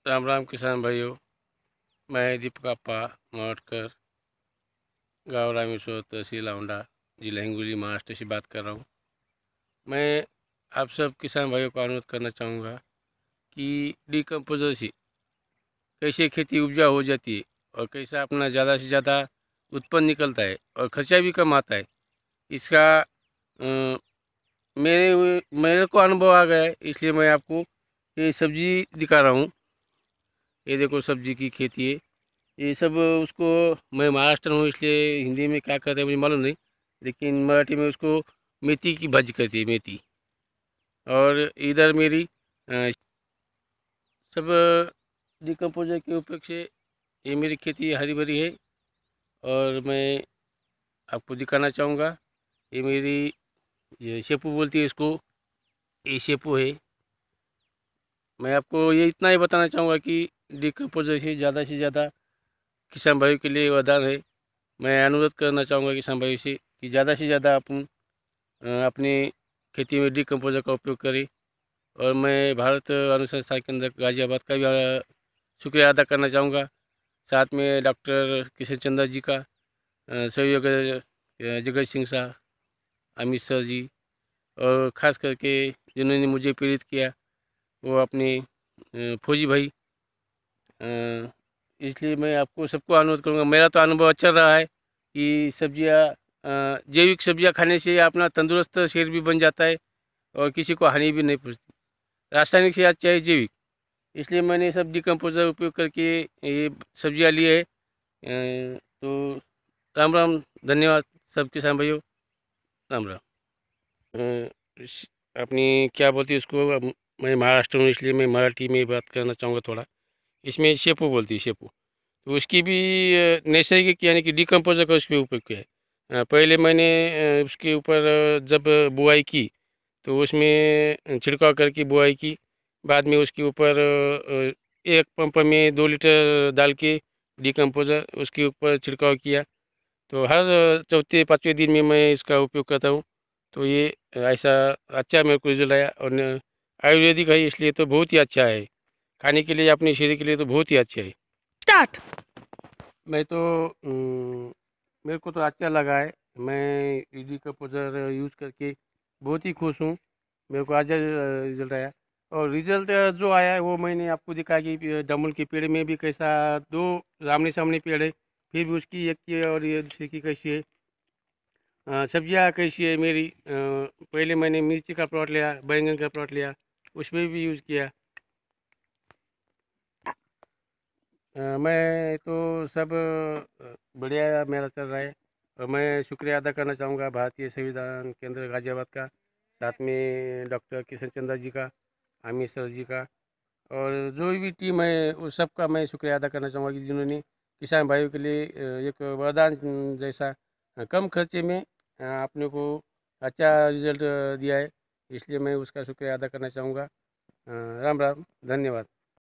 राम राम किसान भाइयों। मैं दीपक अप्पा मौटकर, गाँव रामेश्वर, तहसील औंढा, जिला हिंगोली, महाराष्ट्र से बात कर रहा हूँ। मैं आप सब किसान भाइयों को अनुरोध करना चाहूँगा कि डिकम्पोजर से कैसे खेती उपजाऊ हो जाती है और कैसा अपना ज़्यादा से ज़्यादा उत्पन्न निकलता है और खर्चा भी कम आता है। इसका मेरे को अनुभव आ गया है, इसलिए मैं आपको ये सब्जी दिखा रहा हूँ। ये देखो सब्जी की खेती है। ये सब उसको, मैं महाराष्ट्र हूँ इसलिए हिंदी में क्या कहते हैं मुझे मालूम नहीं, लेकिन मराठी में उसको मेथी की भाजी कहती है, मेथी। और इधर मेरी सब डिकम्पोजर के उपयोग से ये मेरी खेती हरी भरी है। और मैं आपको दिखाना चाहूँगा, ये मेरी, ये शेपू बोलती है इसको, ये शेपू है। मैं आपको ये इतना ही बताना चाहूँगा कि डिकम्पोजर से ज़्यादा किसान भाइयों के लिए वरदान है। मैं अनुरोध करना चाहूँगा किसान भाइयों से कि ज़्यादा से ज़्यादा अपन अपनी खेती में डिकम्पोजर का उपयोग करें। और मैं भारत अनुसंधान केंद्र गाजियाबाद का भी शुक्रिया अदा करना चाहूँगा। साथ में डॉक्टर किशन चंद्र जी का सहयोग, जगत सिंह शाह, अमित सर जी, और ख़ास करके जिन्होंने मुझे प्रेरित किया वो अपने फौजी भाई। इसलिए मैं आपको सबको अनुरोध करूँगा, मेरा तो अनुभव अच्छा रहा है कि सब्जियाँ, जैविक सब्जियाँ खाने से अपना तंदुरुस्त शरीर भी बन जाता है और किसी को हानि भी नहीं पहुँचती। रासायनिक से अच्छा है जैविक, इसलिए मैंने सब डिकम्पोजर उपयोग करके ये सब्जियाँ ली है। तो राम राम, धन्यवाद सब किसान भाइयों, राम राम। अपनी क्या बोलती है उसको, मैं महाराष्ट्र हूँ इसलिए मैं मराठी में बात करना चाहूँगा थोड़ा। इसमें शेपू बोलती है, शेपू। तो उसकी भी नैसर्गिक यानी कि डिकम्पोजर का उसके ऊपर किया है। पहले मैंने उसके ऊपर जब बुआई की तो उसमें छिड़काव करके बुआई की। बाद में उसके ऊपर एक पंप में 2 लीटर डाल के डिकम्पोजर उसके ऊपर छिड़काव किया। तो हर चौथे पाँचवें दिन में मैं इसका उपयोग करता हूँ। तो ये ऐसा अच्छा मेरे को रिजल्ट आया। और आयुर्वेदिक है इसलिए तो बहुत ही अच्छा है, खाने के लिए अपने शरीर के लिए तो बहुत ही अच्छा है। स्टार्ट। मैं तो मेरे को तो अच्छा लगा है। मैं ईडी कंपोजर यूज़ करके बहुत ही खुश हूँ। मेरे को आज रिजल्ट आया। और रिजल्ट जो आया है वो मैंने आपको दिखाया कि जामुन के पेड़ में भी कैसा दो आमने सामने पेड़ है, फिर भी उसकी एक की और ये दूसरे की कैसी है। सब्जियाँ कैसी है मेरी, पहले मैंने मिर्ची का प्लॉट लिया, बैंगन का प्लॉट लिया, उसमें भी यूज़ किया। मैं तो सब बढ़िया मेरा चल रहा है। और मैं शुक्रिया अदा करना चाहूँगा भारतीय संविधान केंद्र गाजियाबाद का, साथ में डॉक्टर किशन चंद्र जी का, अमित सर जी का, और जो भी टीम है उस सब का मैं शुक्रिया अदा करना चाहूँगा कि जिन्होंने किसान भाइयों के लिए एक वरदान जैसा कम खर्चे में अपने को अच्छा रिजल्ट दिया है। इसलिए मैं उसका शुक्रिया अदा करना चाहूँगा। राम राम, धन्यवाद।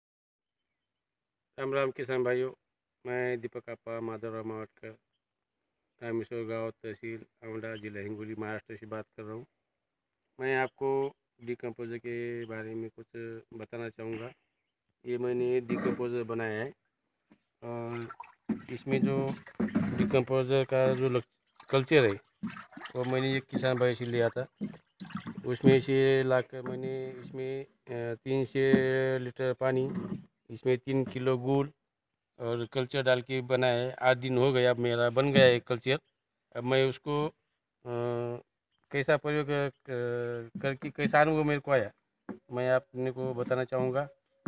राम राम किसान भाइयों, मैं दीपक अप्पा माधवराव मावटकर, रामेश्वर गाँव, तहसील औंढा, जिला हिंगोली, महाराष्ट्र से बात कर रहा हूँ। मैं आपको डिकम्पोजर के बारे में कुछ बताना चाहूँगा। ये मैंने डिकम्पोजर बनाया है। और इसमें जो डिकम्पोजर का जो कल्चर है वो मैंने एक किसान भाई से लिया था। उसमें से लाकर मैंने इसमें 300 लीटर पानी, इसमें 3 किलो गुड़ और कल्चर डाल के बनाया है। 8 दिन हो गया, अब मेरा बन गया है कल्चर। अब मैं उसको कैसा प्रयोग करके कैसा अनुभव मेरे को आया मैं आपने को बताना चाहूँगा।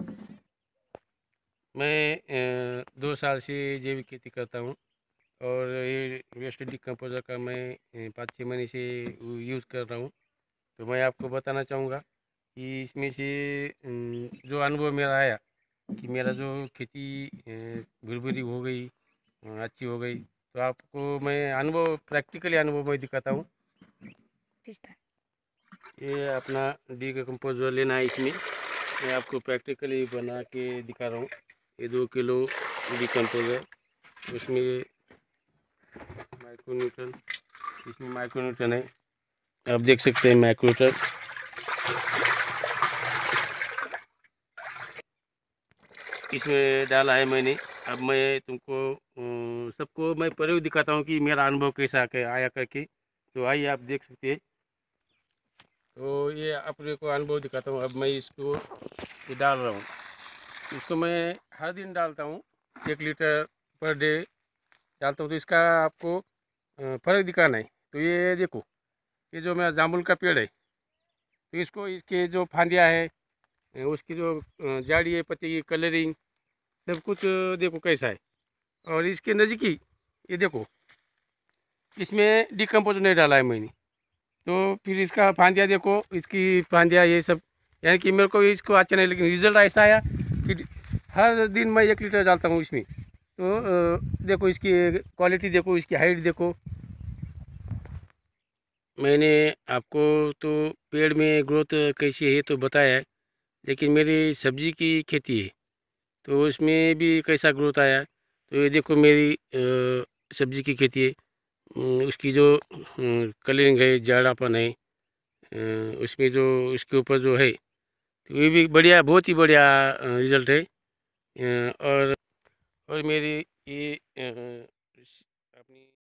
मैं 2 साल से जैविक खेती करता हूँ और ये वेस्ट डिकम्पोजर का मैं 5-6 महीने से यूज़ कर रहा हूँ। तो मैं आपको बताना चाहूँगा कि इसमें से जो अनुभव मेरा आया कि मेरा जो खेती भुरभुरी हो गई, अच्छी हो गई। तो आपको मैं अनुभव, प्रैक्टिकली अनुभव मैं दिखाता हूँ। ये अपना डिकम्पोजर लेना है, इसमें मैं आपको प्रैक्टिकली बना के दिखा रहा हूँ। ये 2 किलो डिकम्पोजर, उसमें माइक्रोन्यूट्रन, इसमें माइक्रोन्यूट्रन है, आप देख सकते हैं माइक्रोन्यूट्रन। इसमें डाला है मैंने। अब मैं तुमको सबको मैं प्रयोग दिखाता हूँ कि मेरा अनुभव कैसा आया करके। तो आइए आप देख सकते हैं। तो ये अपने को अनुभव दिखाता हूँ। अब मैं इसको ये डाल रहा हूँ। इसको मैं हर दिन डालता हूँ, 1 लीटर पर डे डालता हूँ। तो इसका आपको फ़र्क दिखाना है। तो ये देखो, ये जो मेरा जामुन का पेड़ है, तो इसको इसके जो फांदियाँ है, उसकी जो जाड़ी है, पत्ती की कलरिंग, सब कुछ देखो कैसा है। और इसके नज़दीकी ये देखो, इसमें डिकम्पोज नहीं डाला है मैंने। तो फिर इसका फांदिया देखो, इसकी फांदिया ये सब, यानी कि मेरे को इसको अच्छा नहीं, लेकिन रिजल्ट ऐसा आया कि हर दिन मैं 1 लीटर डालता हूँ इसमें। तो देखो इसकी क्वालिटी देखो, इसकी हाइट देखो। मैंने आपको तो पेड़ में ग्रोथ कैसी है तो बताया है, लेकिन मेरी सब्जी की खेती है तो उसमें भी कैसा ग्रोथ आया। तो ये देखो मेरी सब्जी की खेती है। उसकी जो कलरिंग है, जाड़ापन है, उसमें जो उसके ऊपर जो है, तो ये भी बढ़िया, बहुत ही बढ़िया रिजल्ट है। और मेरी ये अपनी